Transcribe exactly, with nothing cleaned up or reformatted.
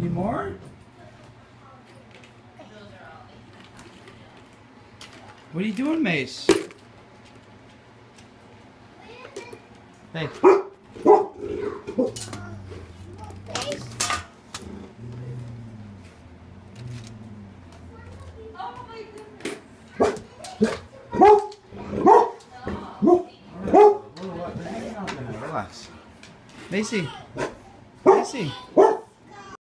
Any more? What are you doing, Mace? Hey. Relax. Macy. Macy.